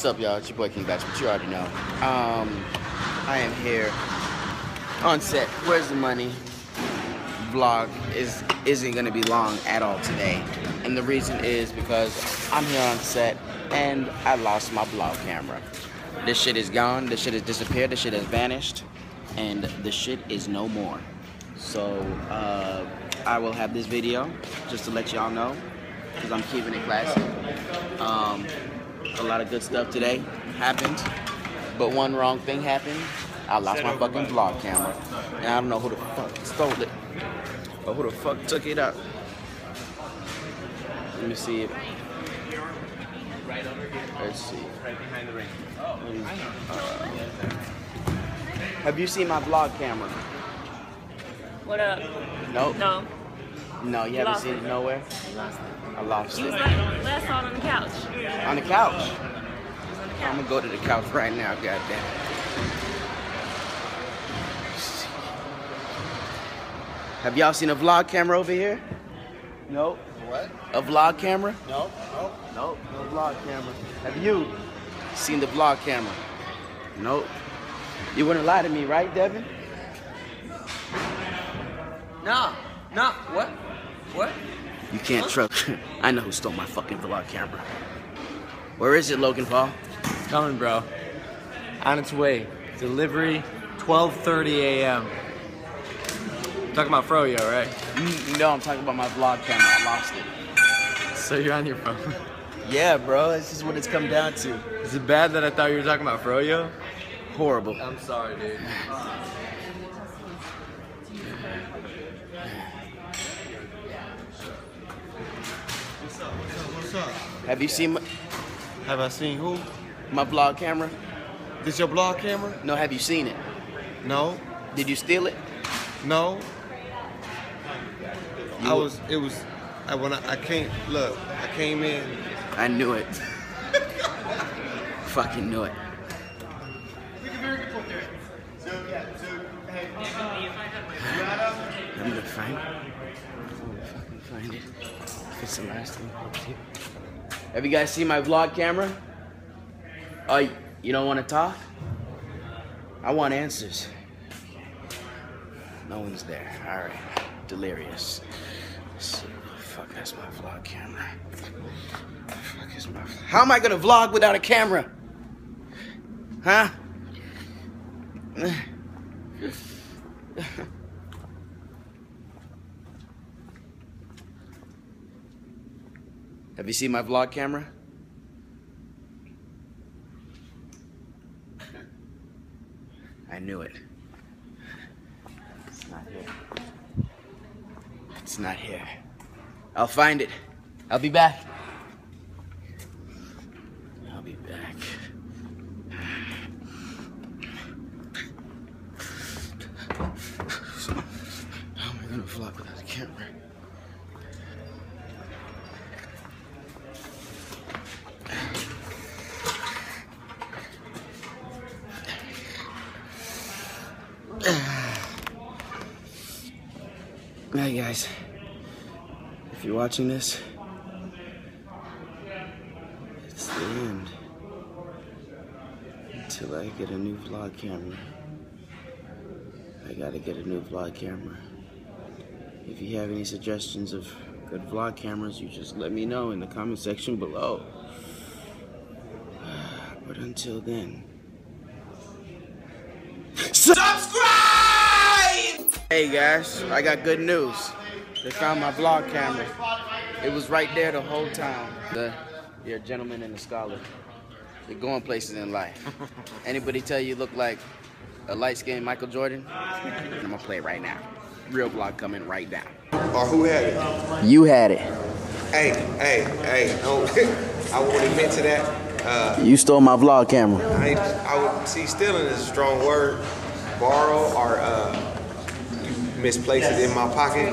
What's up, y'all? It's your boy King Batch, but you already know. I am here on set. Where's the money? Vlog isn't gonna be long at all today, and the reason is because I'm here on set and I lost my vlog camera. This shit is gone. This shit has disappeared. This shit has vanished, and the shit is no more. So I will have this video just to let y'all know, because I'm keeping it classy. A lot of good stuff today happened, but one wrong thing happened. I lost my fucking vlog camera, and I don't know who the fuck stole it or who the fuck took it up. Let me see it. Let's see. Right behind the ring. Have you seen my vlog camera? What up? Nope. No. No, you haven't lost seen it. it nowhere? You lost it. I lost You it. was last saw it on the couch. On the couch? It was on the I'm couch. gonna go to the couch right now, goddamn. Have y'all seen a vlog camera over here? Nope. What? A vlog camera? No. Nope. Nope. No vlog camera. Have you seen the vlog camera? Nope. You wouldn't lie to me, right, Devin? No. No. What? What? You can't trust. I know who stole my fucking vlog camera. Where is it, Logan Paul? It's coming, bro. On its way. Delivery, 12:30 a.m. Talking about Froyo, right? No, I'm talking about my vlog camera. I lost it. So you're on your phone. Yeah, bro. This is what it's come down to. Is it bad that I thought you were talking about Froyo? Horrible. I'm sorry, dude. What's up? Have you seen Have I seen who? my vlog camera? This your vlog camera? No, have you seen it? No, Did you steal it? no. You- When I came, look, I came in. I knew it. Fucking knew it. I'm gonna find it. I'm gonna fucking find it. If it's the last thing. Have you guys seen my vlog camera? Oh, you don't want to talk? I want answers. No one's there. All right. Delirious. Fuck, that's my vlog camera. Fuck is my. How am I gonna vlog without a camera? Huh? Have you seen my vlog camera? I knew it. It's not here. It's not here. I'll find it. I'll be back. I'll be back. How am I gonna vlog without a camera? Hey guys, if you're watching this, it's the end. Until I get a new vlog camera. I gotta get a new vlog camera. If you have any suggestions of good vlog cameras, you just let me know in the comment section below. But until then, subscribe! Hey guys, I got good news. They found my vlog camera. It was right there the whole time. You're a gentleman and a scholar. You're going places in life. Anybody tell you look like a light-skinned Michael Jordan? I'm gonna play it right now. Real vlog coming right now. Or who had it? You had it. Hey, no. I won't admit to that. You stole my vlog camera. I would see stealing is a strong word. Borrow or you misplace it in my pocket.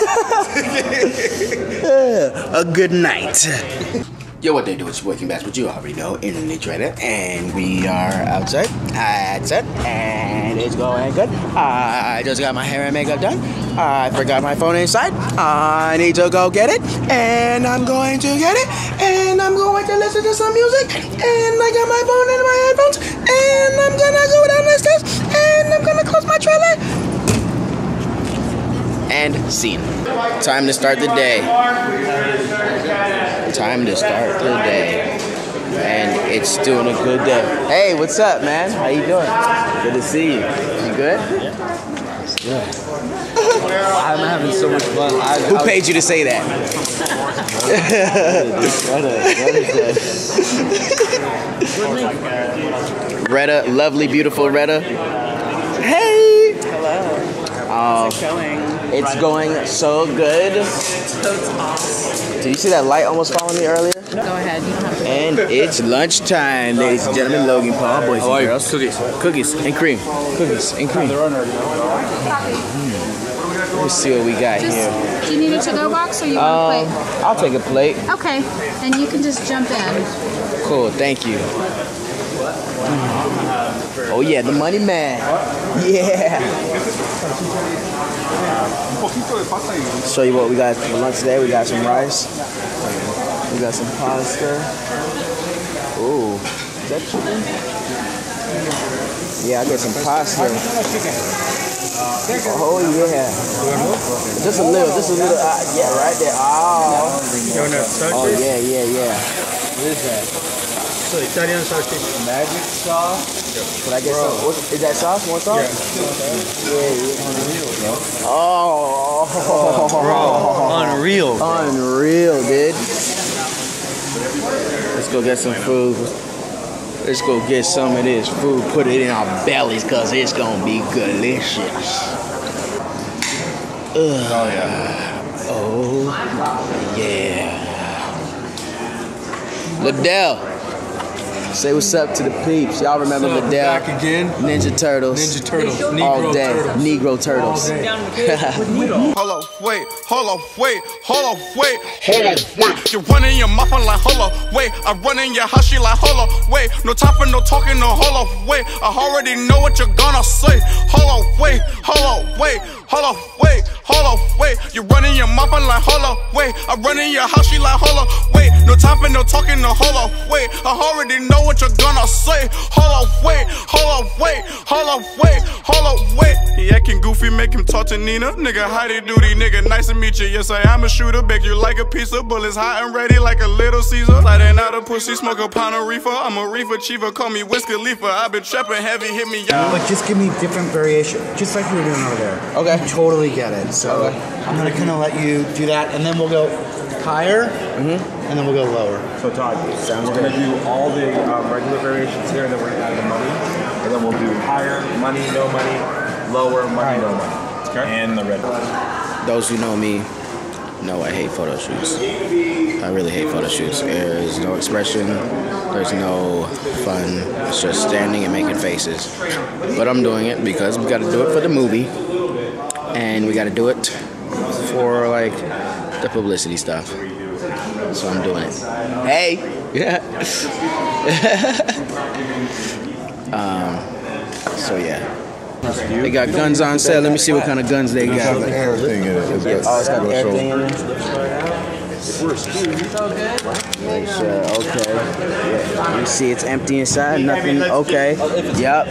A good night. Yo, what they do is working bass, but you already know, Internet Trader, and we are outside, and it's going good. I just got my hair and makeup done. I forgot my phone inside. I need to go get it, and I'm going to get it, and I'm going to listen to some music, and I got my scene. Time to start the day. Time to start the day. And it's doing a good day. Hey, what's up, man? How you doing? Good to see you. You good? Yeah. I'm having so much fun. Who paid you to say that? Retta, lovely, beautiful Retta. Hey! Hello. How's it going? It's going so good. Did you see that light almost follow me earlier? Go ahead. You don't have to. And it's lunchtime, ladies and gentlemen. Logan Paul, boys and girls. Cookies and cream. Cookies and cream. Let's see what we got here. Do you need a to-go box or you want a plate? I'll take a plate. Okay, and you can just jump in. Cool, thank you. Oh yeah, the money man. Yeah. Show you what we got for lunch today. We got some rice. We got some pasta. Ooh, is that chicken? Yeah, I got some pasta. Oh yeah. Just a little, yeah, right there. Oh yeah. What is that? So Italian sausage. Magic sauce. Can I get some? Is that sauce? More sauce? Yeah. Oh. Unreal. Unreal, dude. Let's go get some food. Let's go get some of this food, put it in our bellies, cause it's gonna be delicious. Oh yeah. Liddell, say what's up to the peeps. Y'all remember Liddell? Back again. Ninja Turtles. Ninja Turtles. Negro all day. Turtles. Negro Turtles. Hold up, wait. You're running your mouth, I'm like, hold up, wait. I run in your house, she like, hold up, wait. No time for no talking, no hold up, wait. I already know what you're gonna say. Hold up, wait. You're running your mouth, I'm like, hold up, wait. I run in your house, she like, hold up, wait. No time for no talking, no hold up, wait. I already know what you're gonna say. Hold up, wait. He acting goofy, make him talk to Nina. Nigga, howdy doody, nigga, nice to meet you. Yes, I am a shooter, bake you like a pizza. Bullets hot and ready like a little Caesar. Sliding out a pussy, smoke a pound of reefer. I'm a reefer chiever, call me Wiz Khalifa. I've been trapping heavy, hit me, y'all. But just give me different variation, just like we were doing over there. Okay. I totally get it. So I'm gonna kind of let you do that, and then we'll go higher, and then we'll go lower. So Todd, we're gonna do all the regular variations here, and then we're gonna add the money, and then we'll do higher, money, no money, lower, money, no money, and the red one. Those who know me know I hate photo shoots. I really hate photo shoots. There's no expression, there's no fun. It's just standing and making faces. But I'm doing it because we gotta do it for the movie, and we gotta do it for like the publicity stuff. So I'm doing it. Hey! Yeah. So yeah. They got guns on sale. Let me see what kind of guns they got. Everything in it. Oh, it's got everything in it. Okay. Yeah. You see it's empty inside, nothing. Okay. Yup.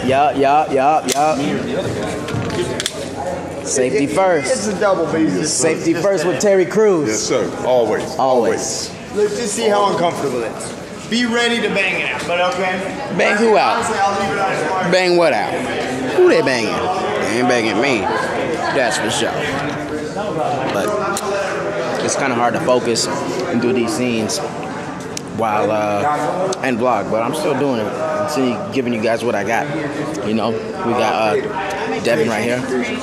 Safety first. It's a double B. Safety first with Terry Crews. Yes, sir. Always. Let's just see how uncomfortable it is. Be ready to bang it out, but okay? Bang who out? Honestly, I'll leave it on as far. Bang what out? Who they banging? They ain't banging me. That's for sure. But it's kind of hard to focus and do these scenes while and vlog, but I'm still doing it. I'm still giving you guys what I got. You know, we got Devin right here.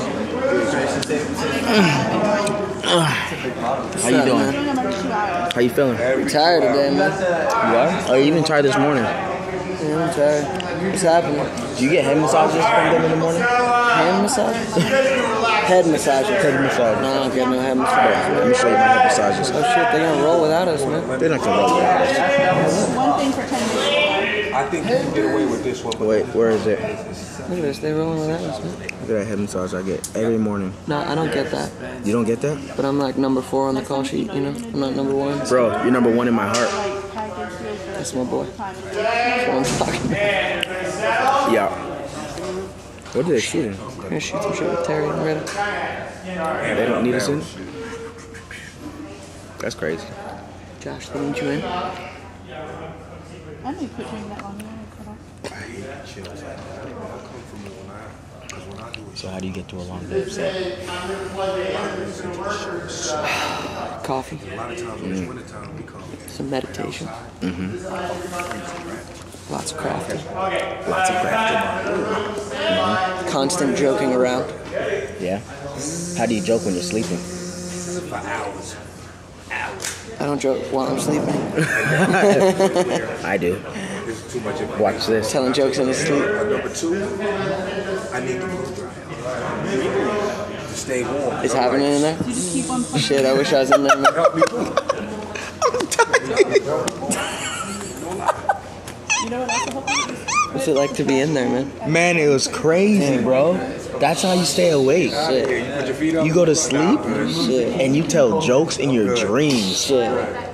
How you doing? How you feeling? I'm tired today, man. You are? Oh, you even tried this morning. Yeah, I'm tired. What's happening? Do you get head massages from them in the morning? Hand massage? Head massage. Head massage. No, I don't get no head massage. Let me show you my head massages. Oh shit, they gonna roll without us, man. They're not gonna roll with us. One thing for 10 minutes. I think you can get away with this one. Wait, where is it? Look at this, they rolling without us, man. Look at that head massage I get every morning. No, I don't get that. You don't get that? But I'm like number 4 on the call sheet, you know? I'm not number 1. Bro, you're number 1 in my heart. That's my boy. That's what I'm talking about. Yeah. What did they shoot in? gonna shoot some shit with Terry and Rita. They don't need us in? That's crazy. Josh, they need you in? I may quit drinking that long. So how do you get through a long day of set? Coffee. Some meditation. Lots of crafting. Lots of crafting. Constant joking around. Yeah. How do you joke when you're sleeping? For hours. I don't joke while I'm sleeping. I do. Watch this. Telling jokes in his sleep. Number 2, I need to stay warm. Is happening in there? Shit, I wish I was in there, man. What's it like to be in there, man? Man, it was crazy, bro. That's how you stay awake. Shit. You go to sleep and you tell jokes in your dreams. Shit.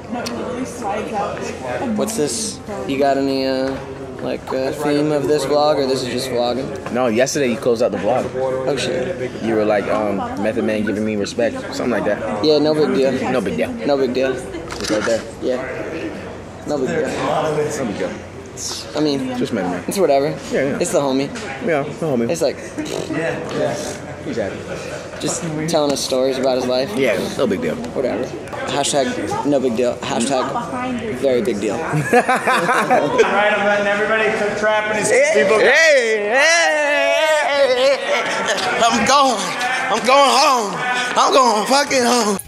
What's this? You got any theme of this vlog, or this is just vlogging? No, yesterday you closed out the vlog. Oh shit. You were like, Method Man giving me respect, something like that. Yeah, no big deal. No big deal. No big deal. Just right there. Yeah. No big deal. No big deal. I mean, Just Method Man. it's whatever. Yeah. It's the homie. Yeah, the homie. It's like, Exactly. just telling us stories about his life. Yeah, no big deal. Whatever. Hashtag no big deal. Hashtag very big deal. Right, I'm letting everybody cook trap and his people. Hey, I'm going home. I'm going fucking home.